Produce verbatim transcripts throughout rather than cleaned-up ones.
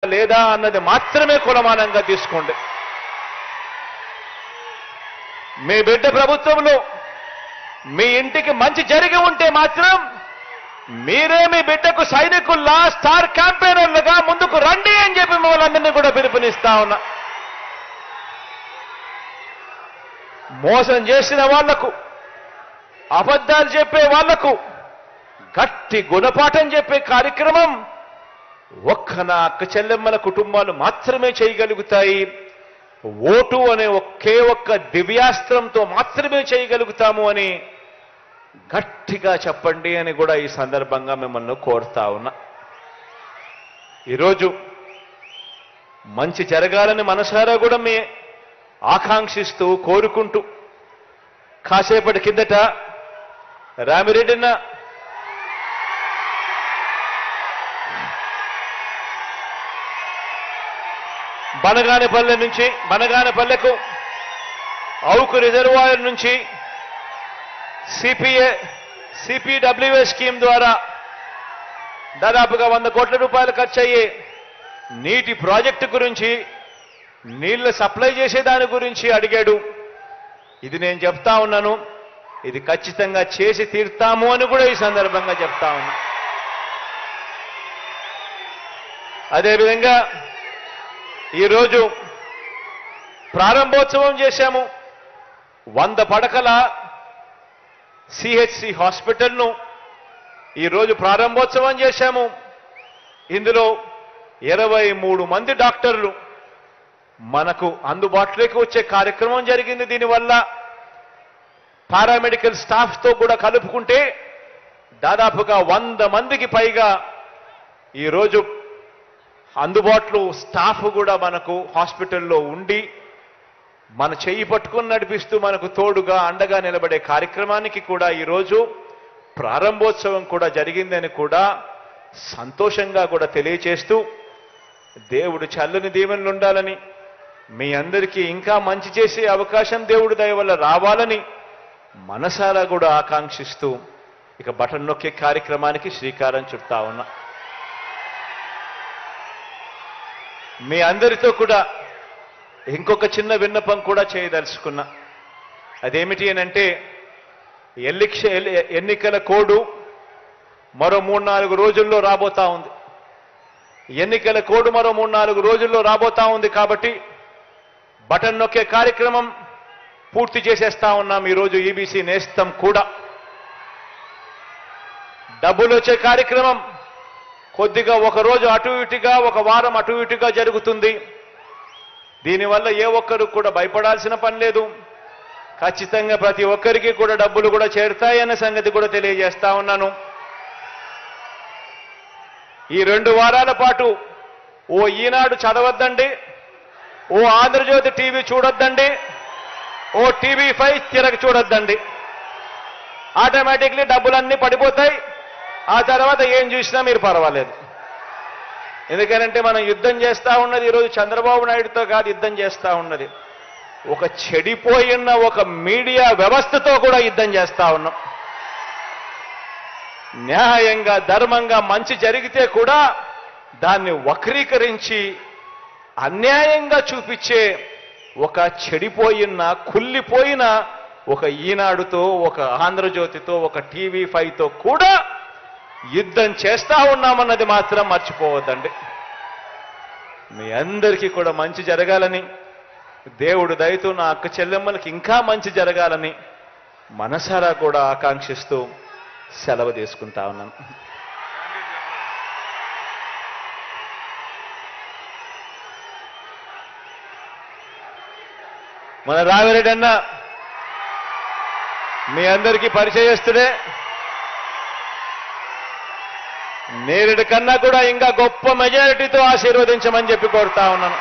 లేదా అన్నది మాత్రమే కులమానంగా తీసుకోండి. మీ బిడ్డ ప్రభుత్వంలో మీ ఇంటికి మంచి జరిగి ఉంటే మాత్రం మీరే మీ బిడ్డకు సైనికుల్లా స్టార్ క్యాంపెయినర్లుగా ముందుకు రండి అని చెప్పి మిమ్మల్ని కూడా పిలుపునిస్తా ఉన్నా. మోసం చేసిన వాళ్లకు, అబద్ధాలు చెప్పే వాళ్లకు గట్టి గుణపాఠం చెప్పే కార్యక్రమం ఒక్క నా అక్క చెల్లెమ్మల కుటుంబాలు మాత్రమే చేయగలుగుతాయి. ఓటు అనే ఒకే ఒక్క దివ్యాస్త్రంతో మాత్రమే చేయగలుగుతాము అని గట్టిగా చెప్పండి అని కూడా ఈ సందర్భంగా మిమ్మల్ని కోరుతా ఉన్నా. ఈరోజు మంచి జరగాలని మనసారా కూడా మీ ఆకాంక్షిస్తూ కోరుకుంటూ కాసేపటి కిందట రామిరెడ్డిన బనగానపల్లె నుంచి బనగానపల్లెకు అవుకు రిజర్వాయర్ నుంచి సిపిఏ సిపిడబ్ల్యూఏ స్కీమ్ ద్వారా దాదాపుగా వంద కోట్ల రూపాయలు ఖర్చు అయ్యే నీటి ప్రాజెక్టు గురించి, నీళ్లు సప్లై చేసే దాని గురించి అడిగాడు. ఇది నేను చెప్తా ఉన్నాను, ఇది ఖచ్చితంగా చేసి తీరుతాము అని కూడా ఈ సందర్భంగా చెప్తా ఉన్నా. అదేవిధంగా ఈరోజు ప్రారంభోత్సవం చేశాము. వంద పడకల సిహెచ్సి హాస్పిటల్ను ఈరోజు ప్రారంభోత్సవం చేశాము. ఇందులో ఇరవై మూడు మంది డాక్టర్లు మనకు అందుబాటులోకి వచ్చే కార్యక్రమం జరిగింది. దీనివల్ల పారామెడికల్ స్టాఫ్తో కూడా కలుపుకుంటే దాదాపుగా వంద మందికి పైగా ఈరోజు అందుబాటులో స్టాఫ్ కూడా మనకు హాస్పిటల్లో ఉండి మన చెయ్యి పట్టుకుని నడిపిస్తూ మనకు తోడుగా అండగా నిలబడే కార్యక్రమానికి కూడా ఈరోజు ప్రారంభోత్సవం కూడా జరిగిందని కూడా సంతోషంగా కూడా తెలియచేస్తూ దేవుడు చల్లని దీవెనలు ఉండాలని, మీ అందరికీ ఇంకా మంచి చేసే అవకాశం దేవుడి దయ వల్ల రావాలని మనసారా కూడా ఆకాంక్షిస్తూ ఇక బటన్ నొక్కే కార్యక్రమానికి శ్రీకారం చుడతా ఉన్నా. మీ అందరితో కూడా ఇంకొక చిన్న విన్నపం కూడా చేయదలుచుకున్నా. అదేమిటి అనంటే ఎల్లిక్ష ఎన్నికల కోడ్ మరో మూడు నాలుగు రోజుల్లో రాబోతా ఉంది. ఎన్నికల కోడ్ మరో మూడు నాలుగు రోజుల్లో రాబోతా ఉంది కాబట్టి బటన్ నొక్కే కార్యక్రమం పూర్తి చేసేస్తా ఉన్నాం. ఈరోజు ఈబీసీ నేస్తం కూడా డబ్బులు వచ్చే కార్యక్రమం కొద్దిగా ఒక రోజు అటు ఇటుగా, ఒక వారం అటు ఇటుగా జరుగుతుంది. దీనివల్ల ఏ ఒక్కరు కూడా భయపడాల్సిన పని లేదు. ఖచ్చితంగా ప్రతి ఒక్కరికి కూడా డబ్బులు కూడా చేరుతాయన్న సంగతి కూడా తెలియజేస్తా ఉన్నాను. ఈ రెండు వారాల పాటు ఓ ఈనాడు చదవద్దండి, ఓ ఆంధ్రజ్యోతి టీవీ చూడొద్దండి, ఓ టీవీ ఫైవ్ తిరగ చూడొద్దండి. ఆటోమేటిక్లీ డబ్బులన్నీ పడిపోతాయి. ఆ తర్వాత ఏం చూసినా మీరు పర్వాలేదు. ఎందుకంటే మనం యుద్ధం చేస్తా ఉన్నది ఈరోజు చంద్రబాబు నాయుడుతో కాదు, యుద్ధం చేస్తా ఉన్నది ఒక చెడిపోయిన ఒక మీడియా వ్యవస్థతో కూడా యుద్ధం చేస్తా ఉన్నాం. న్యాయంగా ధర్మంగా మంచి జరిగితే కూడా దాన్ని వక్రీకరించి అన్యాయంగా చూపించే ఒక చెడిపోయిన కుళ్ళిపోయిన ఒక ఈనాడుతో, ఒక ఆంధ్రజ్యోతితో, ఒక టీవీ ఫైవ్ తో కూడా యుద్ధం చేస్తా ఉన్నామన్నది మాత్రం మర్చిపోవద్దండి. మీ అందరికీ కూడా మంచి జరగాలని, దేవుడు దయతో నా అక్క చెల్లెమ్మలకి ఇంకా మంచి జరగాలని మనసారా కూడా ఆకాంక్షిస్తూ సెలవు తీసుకుంటా ఉన్నాను. మన రామిరెడ్డి అన్న మీ అందరికీ పరిచయస్తుడే. నేరుడి కన్నా కూడా ఇంకా గొప్ప మెజారిటీతో ఆశీర్వదించమని చెప్పి కోరుతా ఉన్నాను.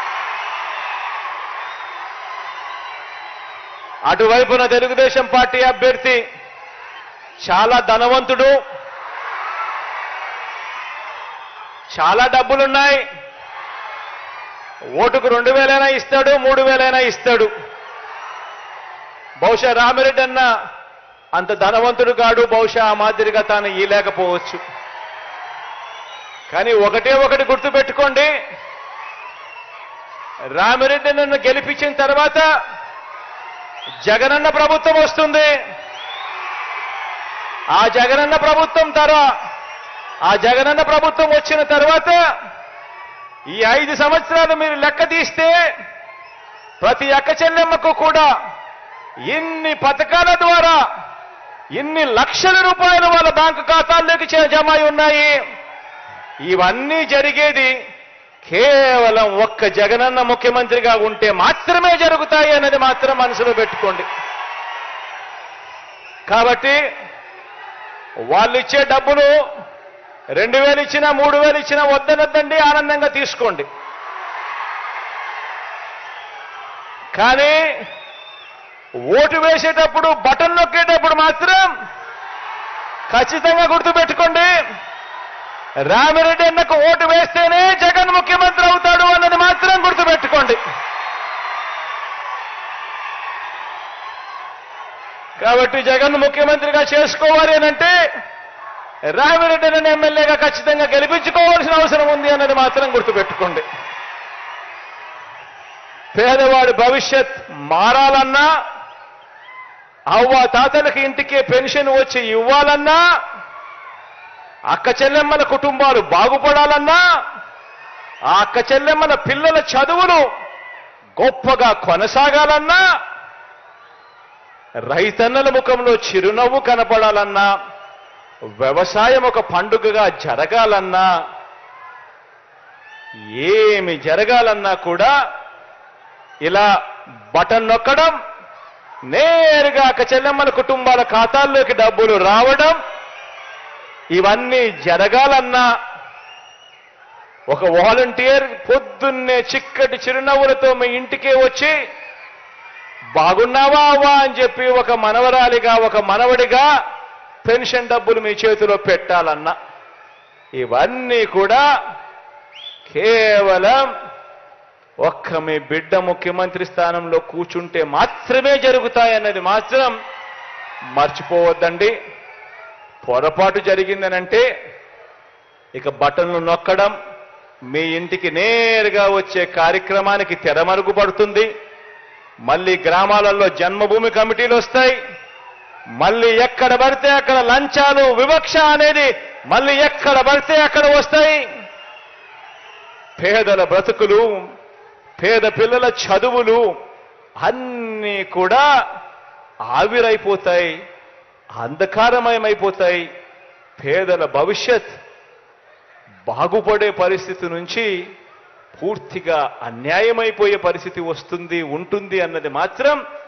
అటువైపున తెలుగుదేశం పార్టీ అభ్యర్థి చాలా ధనవంతుడు, చాలా డబ్బులున్నాయి. ఓటుకు రెండు వేలైనా ఇస్తాడు, మూడు వేలైనా ఇస్తాడు. బహుశా రామిరెడ్డి అన్న అంత ధనవంతుడు కాడు, బహుశా ఆ మాదిరిగా తాను ఇయలేకపోవచ్చు. కానీ ఒకటే ఒకటి గుర్తుపెట్టుకోండి, రామిరెడ్డి నన్ను గెలిపించిన తర్వాత జగనన్న ప్రభుత్వం వస్తుంది. ఆ జగనన్న ప్రభుత్వం తర్వాత ఆ జగనన్న ప్రభుత్వం వచ్చిన తర్వాత ఈ ఐదు సంవత్సరాలు మీరు లెక్క తీస్తే ప్రతి అక్క చెల్లెమ్మకు కూడా ఇన్ని పథకాల ద్వారా ఇన్ని లక్షల రూపాయలు వాళ్ళ బ్యాంకు ఖాతాల్లోకి జమ అయి ఉన్నాయి. ఇవన్నీ జరిగేది కేవలం ఒక్క జగనన్న ముఖ్యమంత్రిగా ఉంటే మాత్రమే జరుగుతాయి అన్నది మాత్రం మనసులో పెట్టుకోండి. కాబట్టి వాళ్ళు ఇచ్చే డబ్బులు రెండు వేలు ఇచ్చినా మూడు వేలు ఇచ్చినా వద్దనొద్దండి, ఆనందంగా తీసుకోండి. కానీ ఓటు వేసేటప్పుడు బటన్ నొక్కేటప్పుడు మాత్రం ఖచ్చితంగా గుర్తుపెట్టుకోండి, రామిరెడ్డి అన్నకు ఓటు వేస్తేనే జగన్ ముఖ్యమంత్రి అవుతాడు అన్నది మాత్రం గుర్తుపెట్టుకోండి. కాబట్టి జగన్ ముఖ్యమంత్రిగా చేసుకోవాలి అనంటే రామిరెడ్డి అన్న ఎమ్మెల్యేగా ఖచ్చితంగా గెలిపించుకోవాల్సిన అవసరం ఉంది అన్నది మాత్రం గుర్తుపెట్టుకోండి. పేదవాడి భవిష్యత్ మారాలన్నా, అవ్వ తాతలకి ఇంటికే పెన్షన్ వచ్చి ఇవ్వాలన్నా, అక్క చెల్లెమ్మల కుటుంబాలు బాగుపడాలన్నా, ఆ అక్క చెల్లెమ్మల పిల్లల చదువులు గొప్పగా కొనసాగాలన్నా, రైతన్నల ముఖంలో చిరునవ్వు కనపడాలన్నా, వ్యవసాయం ఒక పండుగగా జరగాలన్నా, ఏమి జరగాలన్నా కూడా ఇలా బటన్ నొక్కడం, నేరుగా అక్క చెల్లెమ్మల కుటుంబాల ఖాతాల్లోకి డబ్బులు రావడం, ఇవన్నీ జరగాలన్నా ఒక వాలంటీర్ పొద్దున్నే చిక్కటి చిరునవ్వులతో మీ ఇంటికే వచ్చి బాగున్నావా అవ్వా అని చెప్పి ఒక మనవరాలిగా ఒక మనవడిగా పెన్షన్ డబ్బులు మీ చేతిలో పెట్టాలన్నా, ఇవన్నీ కూడా కేవలం ఒక్క మీ బిడ్డ ముఖ్యమంత్రి స్థానంలో కూర్చుంటే మాత్రమే జరుగుతాయన్నది మాత్రం మర్చిపోవద్దండి. పొరపాటు జరిగిందనంటే ఇక బటన్లు నొక్కడం, మీ ఇంటికి నేరుగా వచ్చే కార్యక్రమానికి తెరమరుగుపడుతుంది. మళ్ళీ గ్రామాలలో జన్మభూమి కమిటీలు వస్తాయి. మళ్ళీ ఎక్కడ పడితే అక్కడ లంచాలు, వివక్ష అనేది మళ్ళీ ఎక్కడ పడితే అక్కడ వస్తాయి. పేదల బ్రతుకులు, పేద పిల్లల చదువులు అన్నీ కూడా ఆవిరైపోతాయి, అంధకారమయమైపోతాయి. పేదల భవిష్యత్ బాగుపడే పరిస్థితి నుంచి పూర్తిగా అన్యాయమైపోయే పరిస్థితి వస్తుంది ఉంటుంది అన్నది మాత్రం